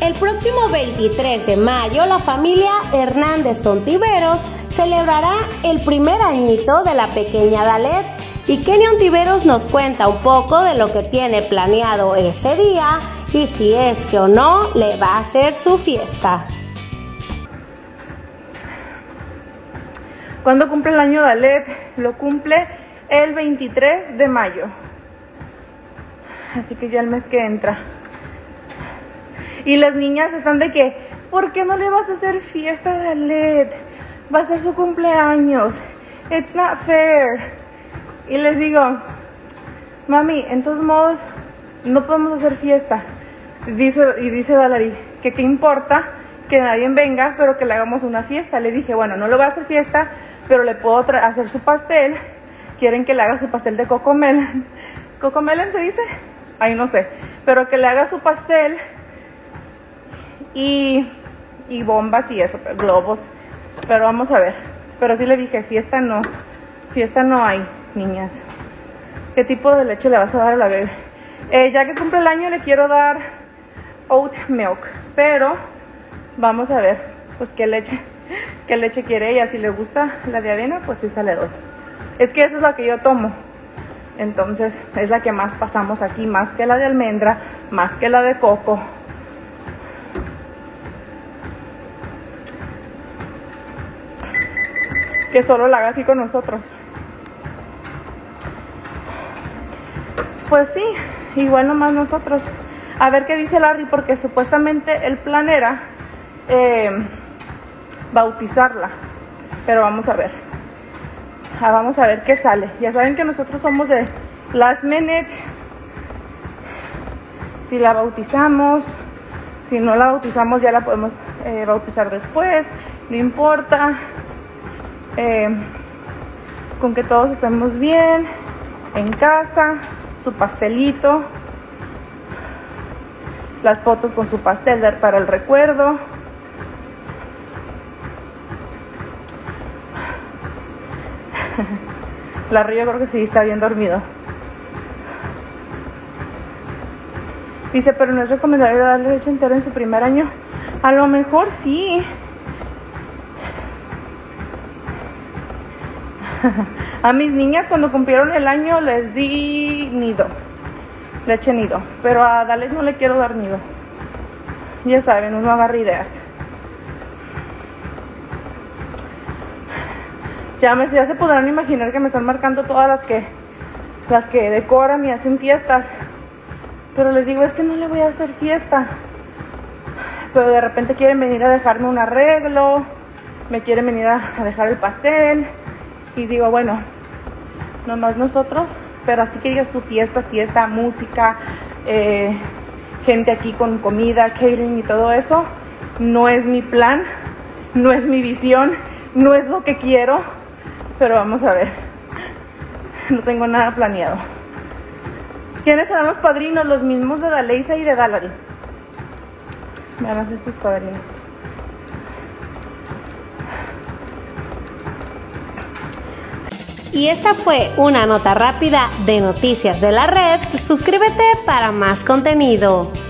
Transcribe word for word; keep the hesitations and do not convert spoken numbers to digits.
El próximo veintitrés de mayo, la familia Hernández Ontiveros celebrará el primer añito de la pequeña Dalet, y Kenny Ontiveros nos cuenta un poco de lo que tiene planeado ese día y si es que o no le va a hacer su fiesta. ¿Cuándo cumple el año Dalet? Lo cumple el veintitrés de mayo. Así que ya el mes que entra. Y las niñas están de que, ¿por qué no le vas a hacer fiesta a Dalet? Va a ser su cumpleaños. It's not fair. Y les digo, mami, en todos modos, no podemos hacer fiesta. Dice, y dice Valerie, que qué importa que nadie venga, pero que le hagamos una fiesta. Le dije, bueno, no le voy a hacer fiesta, pero le puedo hacer su pastel. Quieren que le haga su pastel de cocomelon. ¿Cocomelon se dice? Ay, no sé. Pero que le haga su pastel y, y bombas y eso, globos. Pero vamos a ver. Pero sí le dije, fiesta no. Fiesta no hay, niñas. ¿Qué tipo de leche le vas a dar a la bebé? Eh, ya que cumple el año le quiero dar oat milk. Pero vamos a ver, pues qué leche, qué leche quiere ella. Si le gusta la de avena, pues sí se le doy. Es que esa es la que yo tomo. Entonces es la que más pasamos aquí, más que la de almendra, más que la de coco. Que solo la haga aquí con nosotros. Pues sí, igual nomás nosotros. A ver qué dice Larry, porque supuestamente el plan era eh, bautizarla. Pero vamos a ver. Ah, vamos a ver qué sale. Ya saben que nosotros somos de last minute. Si la bautizamos, si no la bautizamos ya la podemos eh, bautizar después. No importa. Eh, con que todos estemos bien en casa, su pastelito, las fotos con su pastel para el recuerdo. La Río creo que sí está bien dormido. Dice, pero no es recomendable darle leche entera en su primer año. A lo mejor sí. A mis niñas cuando cumplieron el año les di nido, leche nido, pero a Dalet no le quiero dar nido. Ya saben, uno agarra ideas. Ya, me, ya se podrán imaginar que me están marcando todas las que las que decoran y hacen fiestas, pero les digo, es que no le voy a hacer fiesta. Pero de repente quieren venir a dejarme un arreglo, me quieren venir a, a dejar el pastel. Y digo, bueno, nomás nosotros, pero así que digas tu fiesta, fiesta, música, eh, gente aquí con comida, catering y todo eso, no es mi plan, no es mi visión, no es lo que quiero, pero vamos a ver, no tengo nada planeado. ¿Quiénes serán los padrinos? Los mismos de Daleisa y de Dalari. Van a ser sus padrinos. Y esta fue una nota rápida de Noticias de la Red. Suscríbete para más contenido.